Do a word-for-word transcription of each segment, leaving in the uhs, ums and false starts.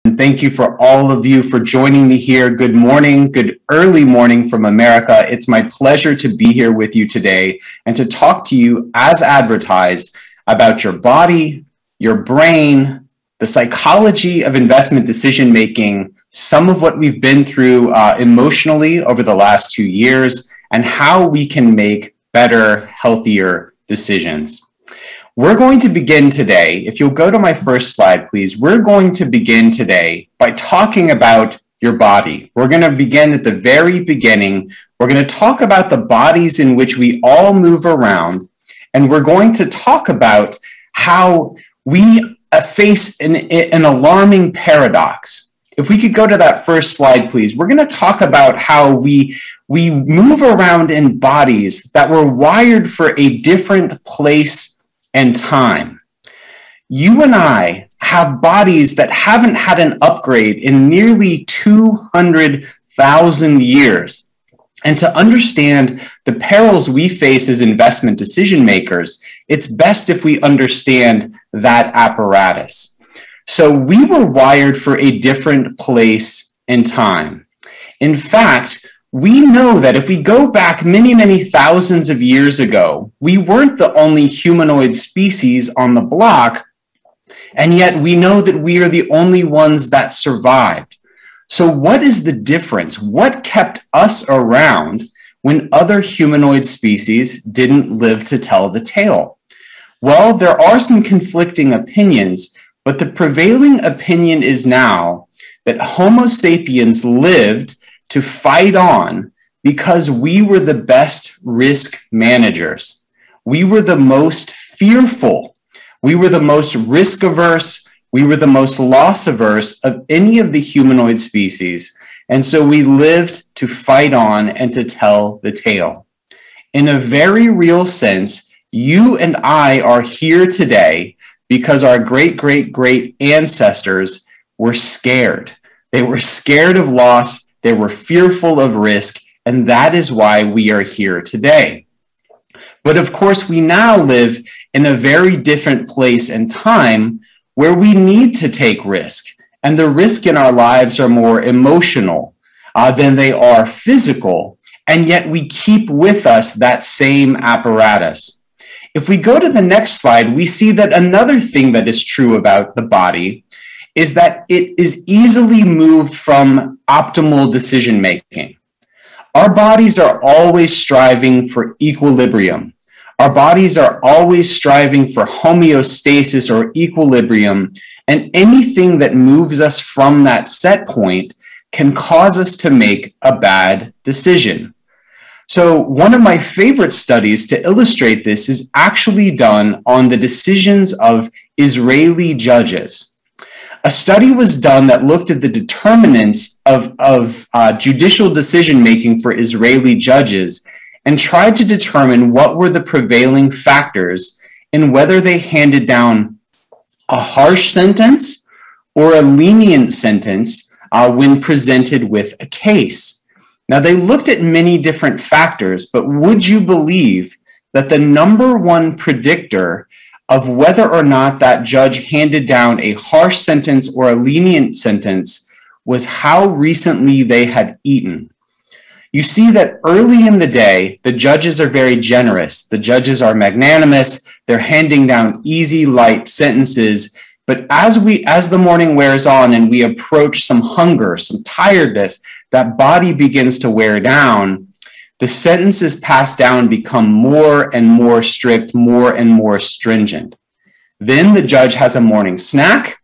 Thank you for all of you for joining me here. Good morning, good early morning from America. It's my pleasure to be here with you today and to talk to you as advertised about your body, your brain, the psychology of investment decision making, some of what we've been through uh, emotionally over the last two years, and how we can make better, healthier decisions. We're going to begin today, if you'll go to my first slide, please, we're going to begin today by talking about your body. We're going to begin at the very beginning. We're going to talk about the bodies in which we all move around, and we're going to talk about how we face an, an alarming paradox. If we could go to that first slide, please, we're going to talk about how we, we move around in bodies that were wired for a different place and time. You and I have bodies that haven't had an upgrade in nearly two hundred thousand years. And to understand the perils we face as investment decision makers, it's best if we understand that apparatus. So we were wired for a different place and time. In fact, we know that if we go back many, many thousands of years ago, we weren't the only humanoid species on the block, and yet we know that we are the only ones that survived. So what is the difference? What kept us around when other humanoid species didn't live to tell the tale? Well, there are some conflicting opinions, but the prevailing opinion is now that Homo sapiens lived to fight on because we were the best risk managers. We were the most fearful. We were the most risk averse. We were the most loss averse of any of the humanoid species. And so we lived to fight on and to tell the tale. In a very real sense, you and I are here today because our great, great, great ancestors were scared. They were scared of loss. They were fearful of risk, and that is why we are here today. But of course, we now live in a very different place and time where we need to take risk, and the risk in our lives are more emotional uh, than they are physical, and yet we keep with us that same apparatus. If we go to the next slide, we see that another thing that is true about the body is that it is easily moved from optimal decision making. Our bodies are always striving for equilibrium. Our bodies are always striving for homeostasis or equilibrium, and anything that moves us from that set point can cause us to make a bad decision. So one of my favorite studies to illustrate this is actually done on the decisions of Israeli judges. A study was done that looked at the determinants of, of uh, judicial decision-making for Israeli judges and tried to determine what were the prevailing factors in whether they handed down a harsh sentence or a lenient sentence uh, when presented with a case. Now, they looked at many different factors, but would you believe that the number one predictor of whether or not that judge handed down a harsh sentence or a lenient sentence was how recently they had eaten? You see that early in the day, the judges are very generous. The judges are magnanimous. They're handing down easy, light sentences. But as we, as the morning wears on and we approach some hunger, some tiredness, that body begins to wear down, the sentences passed down become more and more strict, more and more stringent. Then the judge has a morning snack,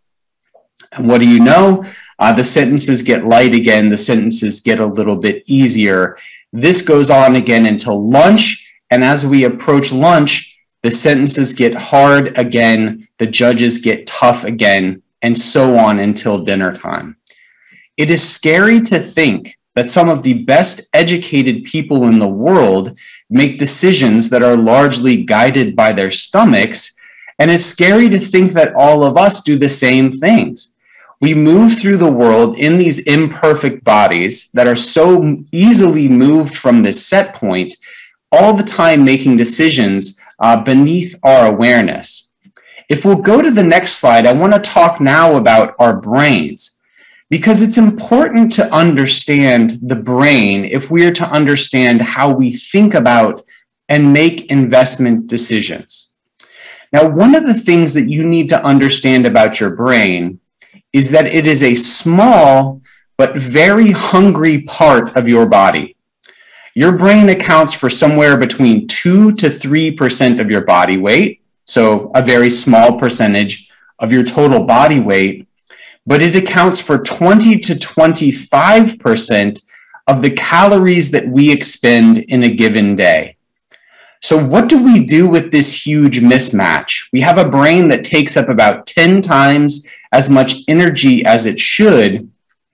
and what do you know? Uh, the sentences get light again, the sentences get a little bit easier. This goes on again until lunch, and as we approach lunch, the sentences get hard again, the judges get tough again, and so on until dinner time. It is scary to think that some of the best educated people in the world make decisions that are largely guided by their stomachs, and it's scary to think that all of us do the same things. We move through the world in these imperfect bodies that are so easily moved from this set point, all the time making decisions uh, beneath our awareness. If we'll go to the next slide, I want to talk now about our brains. because it's important to understand the brain if we are to understand how we think about and make investment decisions. Now, one of the things that you need to understand about your brain is that it is a small but very hungry part of your body. Your brain accounts for somewhere between two to three percent of your body weight, so a very small percentage of your total body weight, but it accounts for twenty to twenty-five percent of the calories that we expend in a given day. So what do we do with this huge mismatch? We have a brain that takes up about ten times as much energy as it should.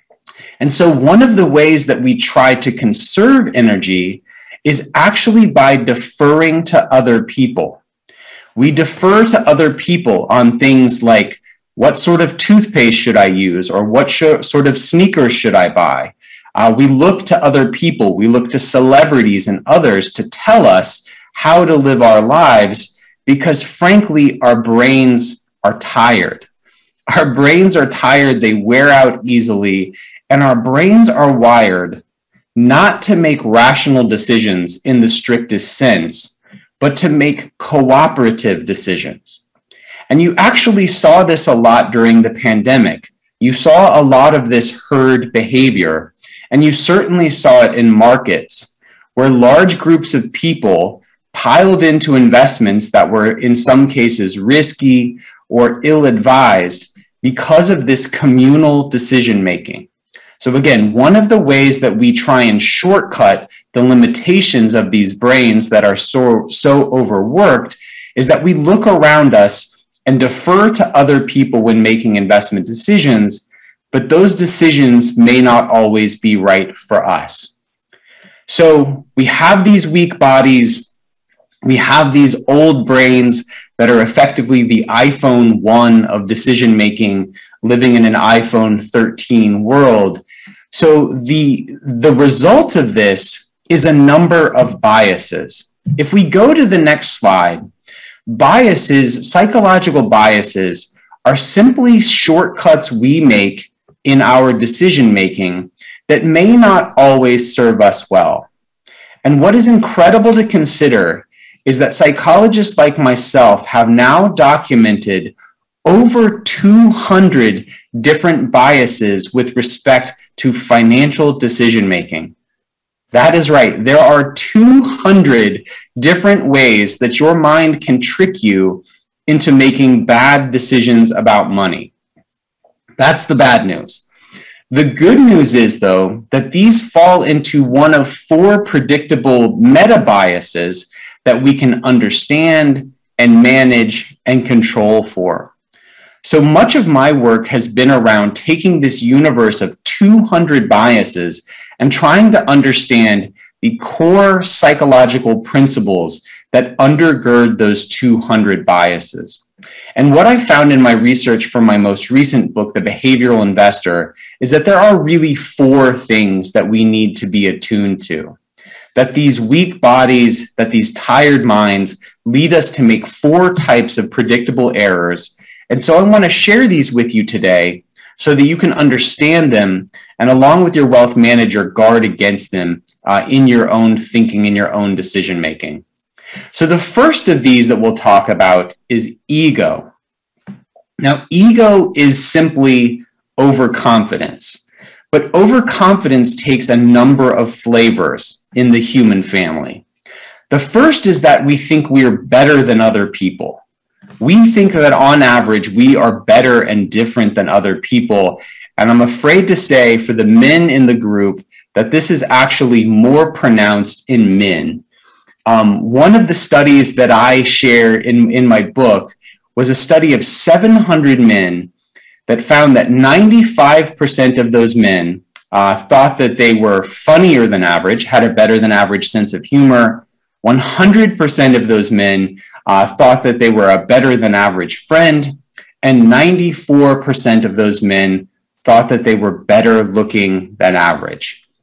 And so one of the ways that we try to conserve energy is actually by deferring to other people. We defer to other people on things like, what sort of toothpaste should I use? Or what sh- sort of sneakers should I buy? Uh, we look to other people. We look to celebrities and others to tell us how to live our lives because, frankly, our brains are tired. Our brains are tired. They wear out easily. And our brains are wired not to make rational decisions in the strictest sense, but to make cooperative decisions. And you actually saw this a lot during the pandemic. You saw a lot of this herd behavior, and you certainly saw it in markets where large groups of people piled into investments that were in some cases risky or ill-advised because of this communal decision-making. So again, one of the ways that we try and shortcut the limitations of these brains that are so, so overworked is that we look around us and defer to other people when making investment decisions, but those decisions may not always be right for us. So we have these weak bodies, we have these old brains that are effectively the iPhone one of decision-making, living in an iPhone thirteen world. So the, the result of this is a number of biases. If we go to the next slide, biases, psychological biases, are simply shortcuts we make in our decision-making that may not always serve us well. And what is incredible to consider is that psychologists like myself have now documented over two hundred different biases with respect to financial decision-making. That is right. There are two hundred different ways that your mind can trick you into making bad decisions about money. That's the bad news. The good news is, though, that these fall into one of four predictable meta-biases that we can understand and manage and control for. So much of my work has been around taking this universe of two hundred biases and trying to understand the core psychological principles that undergird those two hundred biases. And what I found in my research for my most recent book, The Behavioral Investor, is that there are really four things that we need to be attuned to. That these weak bodies, that these tired minds lead us to make four types of predictable errors. And so I want to share these with you today so that you can understand them and, along with your wealth manager, guard against them uh, in your own thinking, in your own decision making. So the first of these that we'll talk about is ego. Now, ego is simply overconfidence, but overconfidence takes a number of flavors in the human family. The first is that we think we are better than other people. We think that on average, we are better and different than other people. And I'm afraid to say for the men in the group that this is actually more pronounced in men. Um, one of the studies that I share in, in my book was a study of seven hundred men that found that ninety-five percent of those men uh, thought that they were funnier than average, had a better than average sense of humor. one hundred percent of those men uh, thought that they were a better than average friend, and ninety-four percent of those men thought that they were better looking than average.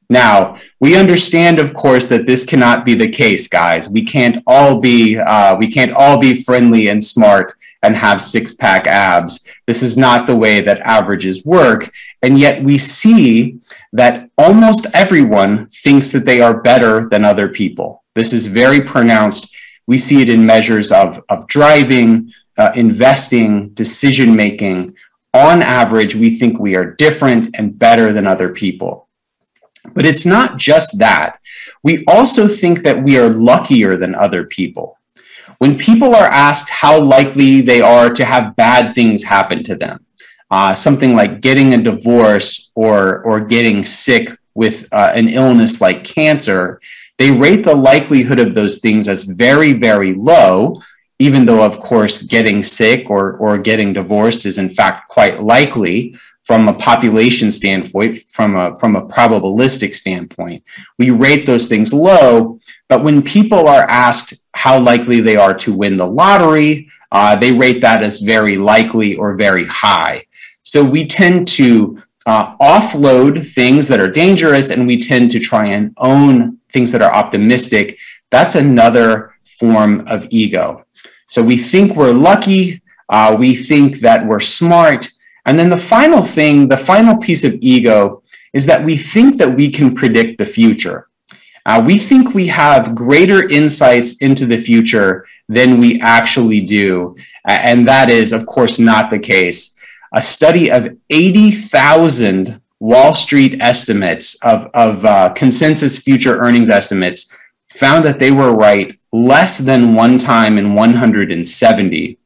Now, we understand, of course, that this cannot be the case, guys. We can't all be uh, we can't all be friendly and smart and have six-pack abs. This is not the way that averages work, and yet we see that almost everyone thinks that they are better than other people. This is very pronounced. We see it in measures of, of driving, uh, investing, decision-making. On average, we think we are different and better than other people. But it's not just that. We also think that we are luckier than other people. When people are asked how likely they are to have bad things happen to them, uh, something like getting a divorce or, or getting sick with uh, an illness like cancer, they rate the likelihood of those things as very, very low, even though, of course, getting sick or, or getting divorced is in fact quite likely. From a population standpoint, from a, from a probabilistic standpoint, we rate those things low, but when people are asked how likely they are to win the lottery, uh, they rate that as very likely or very high. So we tend to uh, offload things that are dangerous, and we tend to try and own things that are optimistic. That's another form of ego. So we think we're lucky, uh, we think that we're smart. And then the final thing, the final piece of ego is that we think that we can predict the future. Uh, we think we have greater insights into the future than we actually do. And that is, of course, not the case. A study of eighty thousand Wall Street estimates of, of uh, consensus future earnings estimates found that they were right less than one time in one hundred seventy.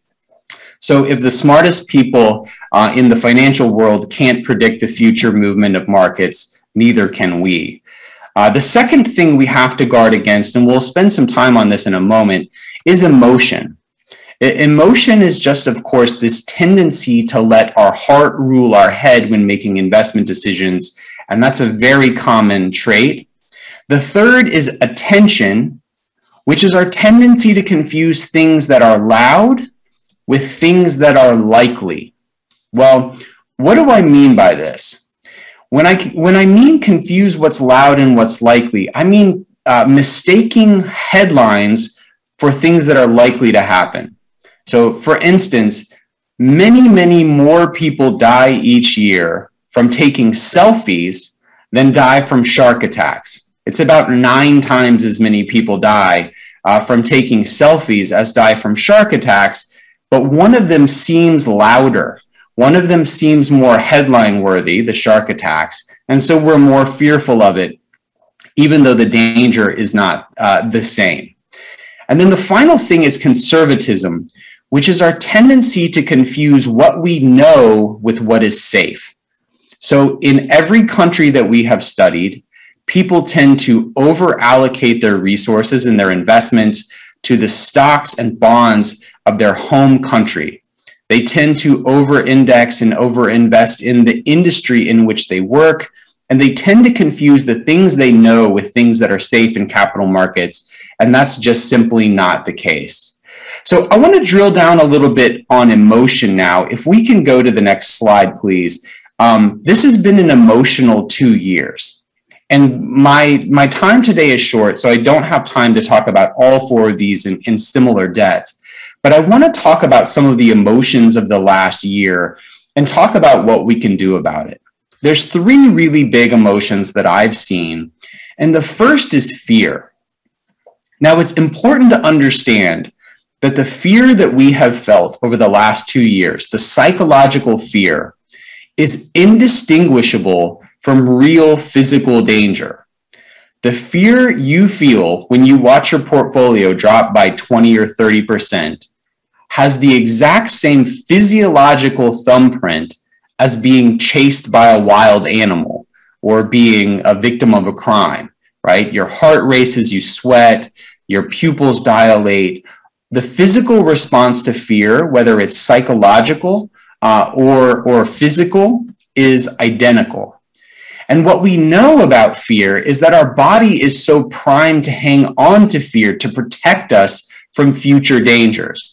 So if the smartest people uh, in the financial world can't predict the future movement of markets, neither can we. Uh, the second thing we have to guard against, and we'll spend some time on this in a moment, is emotion. I- emotion is just, of course, this tendency to let our heart rule our head when making investment decisions, and that's a very common trait. The third is attention, which is our tendency to confuse things that are loud with things that are likely. Well, what do I mean by this? When I, when I mean confuse what's loud and what's likely, I mean uh, mistaking headlines for things that are likely to happen. So for instance, many, many more people die each year from taking selfies than die from shark attacks. It's about nine times as many people die uh, from taking selfies as die from shark attacks. But one of them seems louder. One of them seems more headline worthy, the shark attacks. And so we're more fearful of it, even though the danger is not uh, the same. And then the final thing is conservatism, which is our tendency to confuse what we know with what is safe. So in every country that we have studied, people tend to over-allocate their resources and their investments to the stocks and bonds of their home country. They tend to over-index and over-invest in the industry in which they work, and they tend to confuse the things they know with things that are safe in capital markets, and that's just simply not the case. So I want to drill down a little bit on emotion now. If we can go to the next slide, please. Um, this has been an emotional two years. And my, my time today is short, so I don't have time to talk about all four of these in, in similar depth. But I want to talk about some of the emotions of the last year and talk about what we can do about it. There's three really big emotions that I've seen, and the first is fear. Now, it's important to understand that the fear that we have felt over the last two years, the psychological fear, is indistinguishable from real physical danger. The fear you feel when you watch your portfolio drop by twenty or thirty percent has the exact same physiological thumbprint as being chased by a wild animal or being a victim of a crime, right? Your heart races, you sweat, your pupils dilate. The physical response to fear, whether it's psychological uh, or, or physical, is identical. And what we know about fear is that our body is so primed to hang on to fear to protect us from future dangers.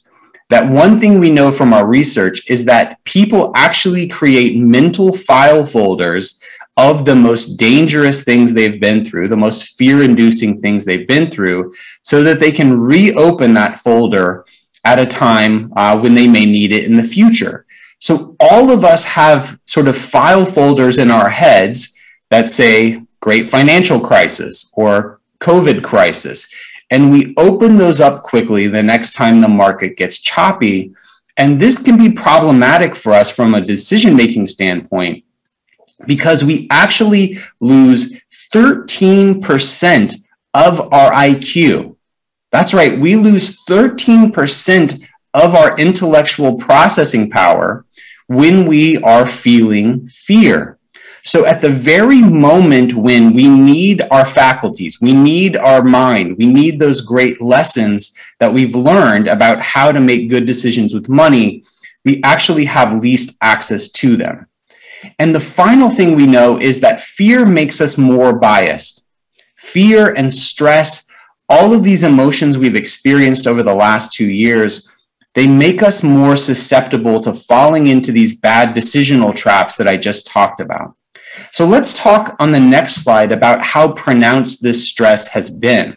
that one thing we know from our research is that people actually create mental file folders of the most dangerous things they've been through, the most fear-inducing things they've been through, so that they can reopen that folder at a time uh, when they may need it in the future. So all of us have sort of file folders in our heads that say great financial crisis or COVID crisis. And we open those up quickly the next time the market gets choppy. And this can be problematic for us from a decision-making standpoint because we actually lose thirteen percent of our I Q. That's right, we lose thirteen percent of our intellectual processing power when we are feeling fear. So at the very moment when we need our faculties, we need our mind, we need those great lessons that we've learned about how to make good decisions with money, we actually have least access to them. And the final thing we know is that fear makes us more biased. Fear and stress, all of these emotions we've experienced over the last two years, they make us more susceptible to falling into these bad decisional traps that I just talked about. So let's talk on the next slide about how pronounced this stress has been.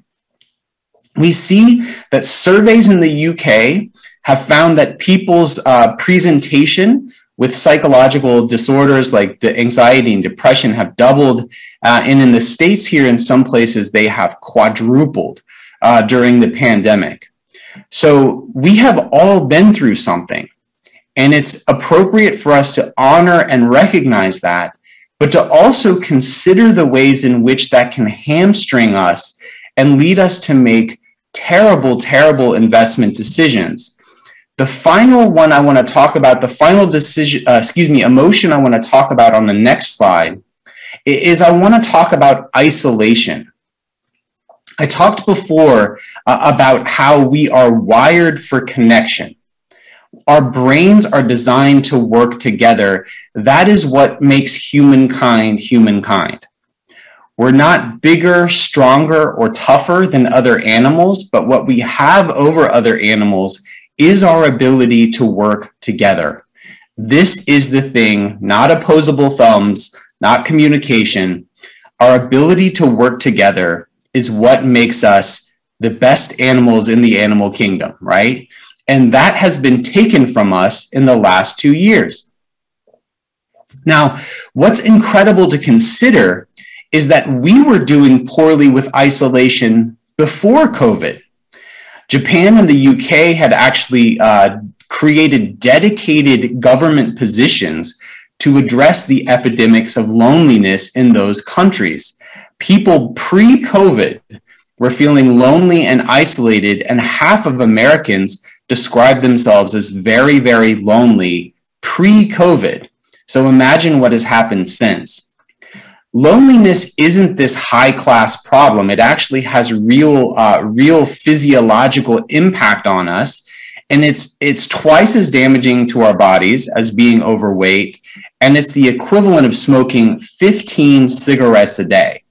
We see that surveys in the U K have found that people's uh, presentation with psychological disorders like anxiety and depression have doubled. Uh, and in the States here, in some places, they have quadrupled uh, during the pandemic. So we have all been through something, and it's appropriate for us to honor and recognize that, but to also consider the ways in which that can hamstring us and lead us to make terrible, terrible investment decisions. The final one I want to talk about, the final decision, uh, excuse me, emotion I want to talk about on the next slide is I want to talk about isolation. I talked before uh, about how we are wired for connection. Our brains are designed to work together. That is what makes humankind humankind. We're not bigger, stronger, or tougher than other animals, but what we have over other animals is our ability to work together. This is the thing, not opposable thumbs, not communication. Our ability to work together is what makes us the best animals in the animal kingdom, right? And that has been taken from us in the last two years. Now, what's incredible to consider is that we were doing poorly with isolation before COVID. Japan and the U K had actually uh, created dedicated government positions to address the epidemics of loneliness in those countries. People pre-COVID were feeling lonely and isolated, and half of Americans described themselves as very, very lonely pre-COVID. So imagine what has happened since. Loneliness isn't this high-class problem. It actually has real, uh, real physiological impact on us, and it's, it's twice as damaging to our bodies as being overweight, and it's the equivalent of smoking fifteen cigarettes a day.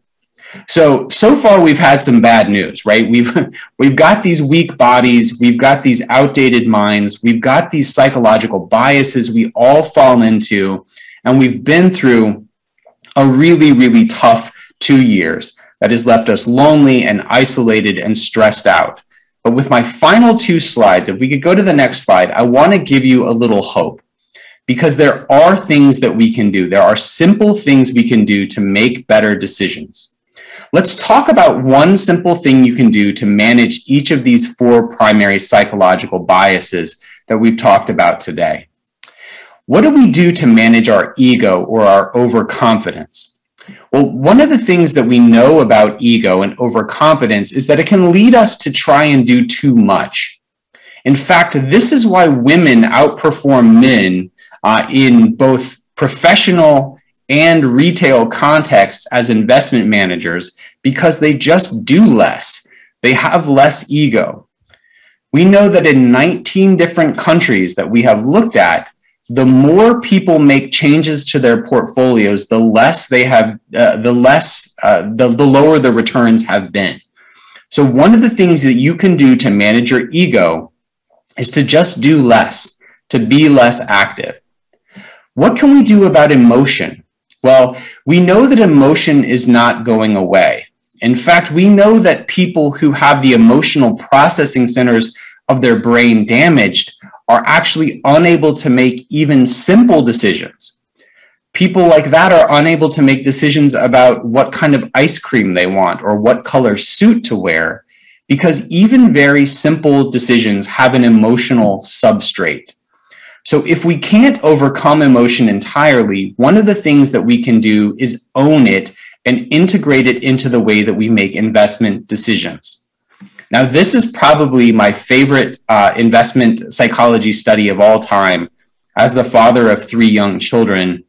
So, so far we've had some bad news, right? We've, we've got these weak bodies, we've got these outdated minds, we've got these psychological biases we all fall into, and we've been through a really, really tough two years that has left us lonely and isolated and stressed out. But with my final two slides, if we could go to the next slide, I want to give you a little hope, because there are things that we can do. There are simple things we can do to make better decisions. Let's talk about one simple thing you can do to manage each of these four primary psychological biases that we've talked about today. What do we do to manage our ego or our overconfidence? Well, one of the things that we know about ego and overconfidence is that it can lead us to try and do too much. In fact, this is why women outperform men uh, in both professional and retail contexts as investment managers, because they just do less. They have less ego. We know that in nineteen different countries that we have looked at, the more people make changes to their portfolios, the less they have, uh, the less, uh, the, the lower the returns have been. So one of the things that you can do to manage your ego is to just do less, to be less active. What can we do about emotion? Well, we know that emotion is not going away. In fact, we know that people who have the emotional processing centers of their brain damaged are actually unable to make even simple decisions. People like that are unable to make decisions about what kind of ice cream they want or what color suit to wear, because even very simple decisions have an emotional substrate. So if we can't overcome emotion entirely, one of the things that we can do is own it and integrate it into the way that we make investment decisions. Now, this is probably my favorite uh, investment psychology study of all time. As the father of three young children,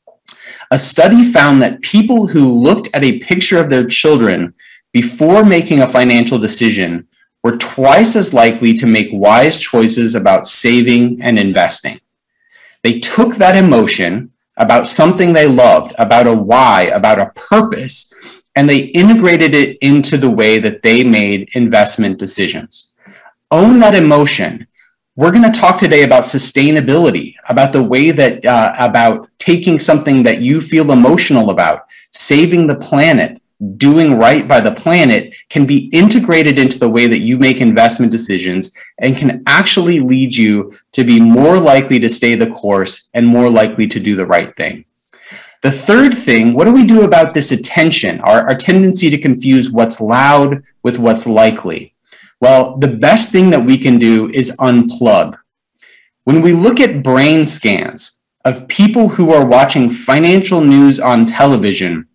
a study found that people who looked at a picture of their children before making a financial decision were twice as likely to make wise choices about saving and investing. They took that emotion about something they loved, about a why, about a purpose, and they integrated it into the way that they made investment decisions. Own that emotion. We're going to talk today about sustainability, about the way that, uh, about taking something that you feel emotional about, saving the planet, doing right by the planet, can be integrated into the way that you make investment decisions and can actually lead you to be more likely to stay the course and more likely to do the right thing. The third thing, what do we do about this attention, our, our tendency to confuse what's loud with what's likely? Well, the best thing that we can do is unplug. When we look at brain scans of people who are watching financial news on television,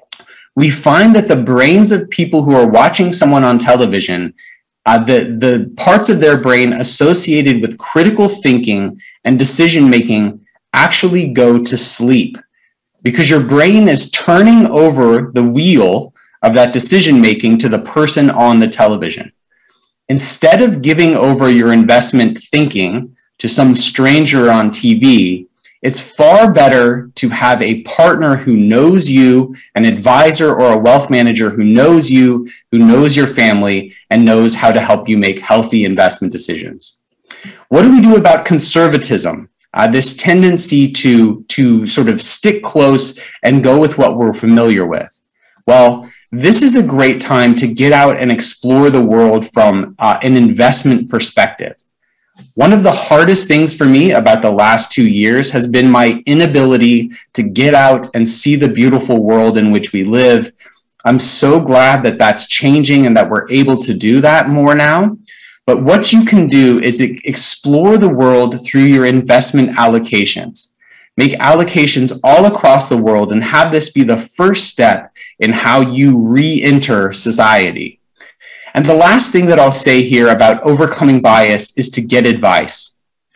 we find that the brains of people who are watching someone on television, uh, the, the parts of their brain associated with critical thinking and decision-making actually go to sleep, because your brain is turning over the wheel of that decision-making to the person on the television. Instead of giving over your investment thinking to some stranger on T V, it's far better to have a partner who knows you, an advisor or a wealth manager who knows you, who knows your family, and knows how to help you make healthy investment decisions. What do we do about conservatism? Uh, this tendency to, to sort of stick close and go with what we're familiar with. Well, this is a great time to get out and explore the world from uh, an investment perspective. One of the hardest things for me about the last two years has been my inability to get out and see the beautiful world in which we live. I'm so glad that that's changing and that we're able to do that more now. But what you can do is explore the world through your investment allocations. Make allocations all across the world and have this be the first step in how you re-enter society. And the last thing that I'll say here about overcoming bias is to get advice.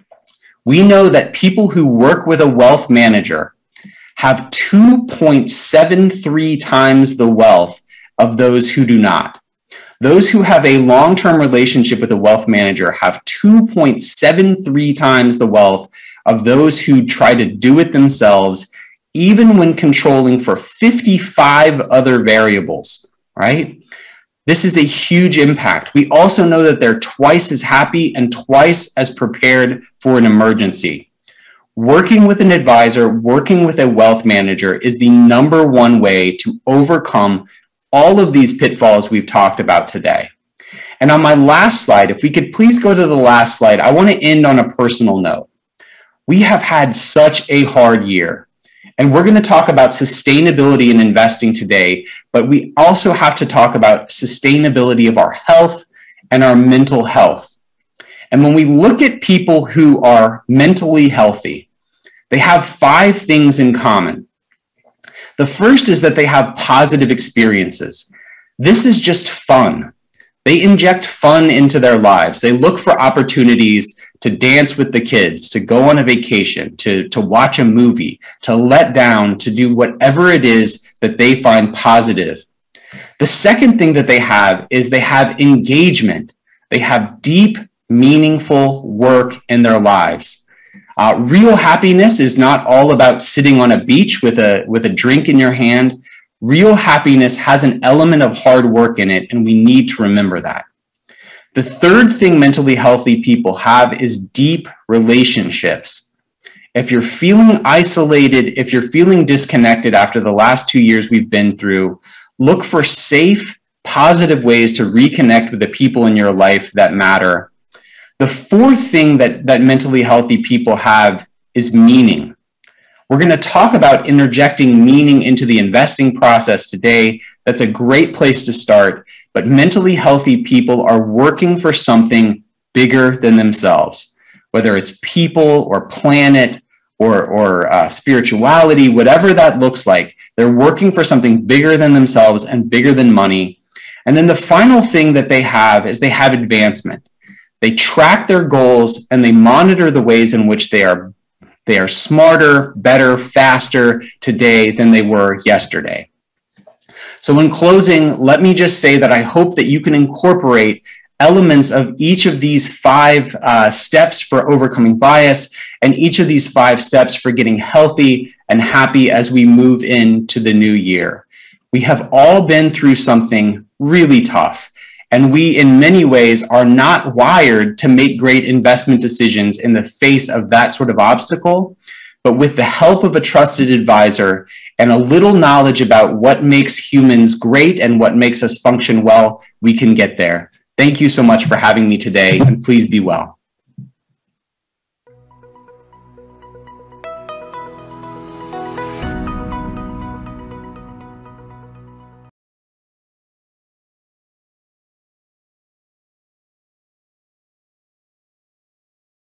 We know that people who work with a wealth manager have two point seven three times the wealth of those who do not. Those who have a long-term relationship with a wealth manager have two point seven three times the wealth of those who try to do it themselves, even when controlling for fifty-five other variables, right? This is a huge impact. We also know that they're twice as happy and twice as prepared for an emergency. Working with an advisor, working with a wealth manager is the number one way to overcome all of these pitfalls we've talked about today. And on my last slide, if we could please go to the last slide, I want to end on a personal note. We have had such a hard year, and we're going to talk about sustainability in investing today, but we also have to talk about sustainability of our health and our mental health. And when we look at people who are mentally healthy, they have five things in common. The first is that they have positive experiences. This is just fun. They inject fun into their lives. They look for opportunities to dance with the kids, to go on a vacation, to, to watch a movie, to let down, to do whatever it is that they find positive. The second thing that they have is they have engagement. They have deep, meaningful work in their lives. Uh, real happiness is not all about sitting on a beach with a, with a drink in your hand. Real happiness has an element of hard work in it, and we need to remember that. The third thing mentally healthy people have is deep relationships. If you're feeling isolated, if you're feeling disconnected after the last two years we've been through, look for safe, positive ways to reconnect with the people in your life that matter. The fourth thing that, that mentally healthy people have is meaning. We're going to talk about interjecting meaning into the investing process today. That's a great place to start, but mentally healthy people are working for something bigger than themselves, whether it's people or planet or, or uh, spirituality, whatever that looks like. They're working for something bigger than themselves and bigger than money. And then the final thing that they have is they have advancement. They track their goals and they monitor the ways in which they are, they are smarter, better, faster today than they were yesterday. So in closing, let me just say that I hope that you can incorporate elements of each of these five uh, steps for overcoming bias and each of these five steps for getting healthy and happy as we move into the new year. We have all been through something really tough, and we in many ways are not wired to make great investment decisions in the face of that sort of obstacle. But with the help of a trusted advisor and a little knowledge about what makes humans great and what makes us function well, we can get there. Thank you so much for having me today, and please be well.